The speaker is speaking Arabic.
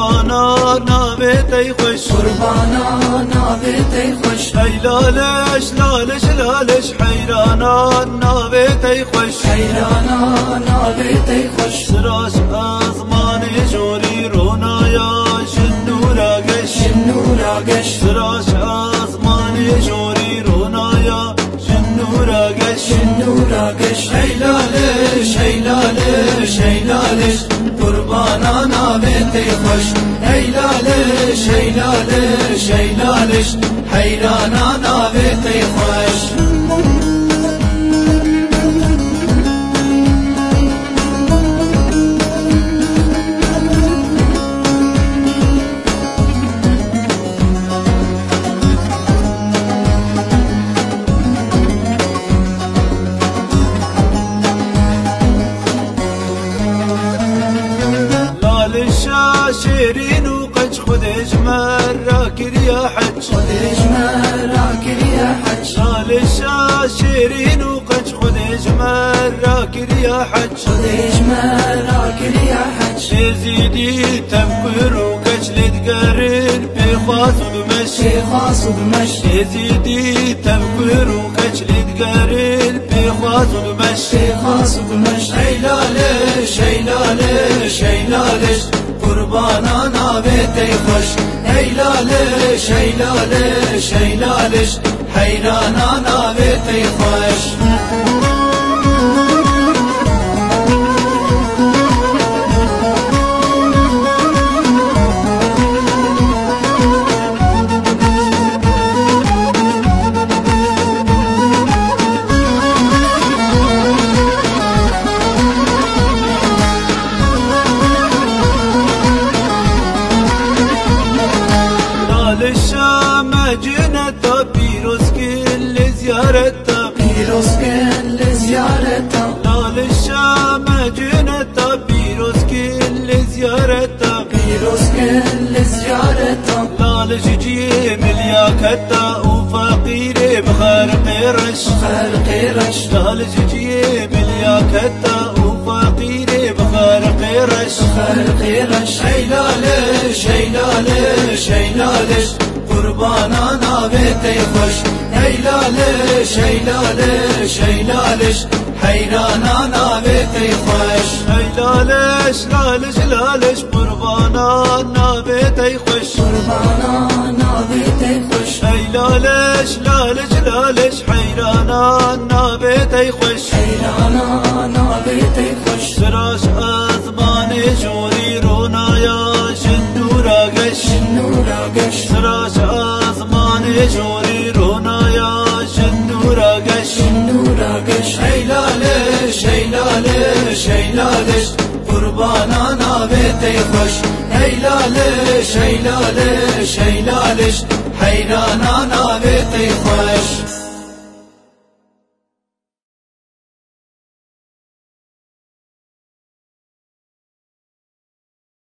قربانا ناويتي خوش قربانا ناويتي خوش اي لالش لالش لالش حيرانا ناويتي خوش حيرانا ناويتي خوش سراش ازماني جوري رونا يا شنو راقش شنو راقش سراش ازماني جوري رونا يا شنو راقش شنو راقش اي لالش اي لالش اي لالش قربانا ناويتي خوش اي لالش اي لالش اي لالش حيرانا ناويتي خوش شيرين وقج خدج مراكر يا حج خدج مراكر يا حج لالش شيرين وقج خدج مراكر يا حج خدج مراكر يا حج يزيدي تفكر وقج لتقارن بخاص وبمش بخاص وبمش يزيدي تفكر وقج لتقارن بخاص وبمش بخاص وبمش اي لالش اي لالش اي لالش قربانا ناويتي خوش اي لالش اي لالش اي لالش حيرانا ناويتي خوش الشام جنتا بيروس كل زيارتا بيروس كل زيارتا لالشام جنتا بيروس كل زيارتا بيروس كل زيارتا لالجي ملياكتا وفقير بخرق رش خرق رش لالجي ملياكتا وفقير بخرق رش خرق رش اي لالش اي لالش اي لالش قربانا ناويتي خوش اي لالش اي لالش اي لالش حيرانا ناويتي خوش اي لالش لالش لالش قربانا ناويتي خوش قربانا ناويتي خوش اي لالش لالش لالش حيرانا ناويتي خوش حيرانا ناويتي خوش سراش ازماني جوري رونا يا شنو راقش شنو راقش سراش ازماني جوري رونا يا شنو راقش شنو راقش اي لالش اي لالش اي لالش قربانا ناويتي خوش اي لالش اي لالش اي لالش حيرانا ناويتي خوش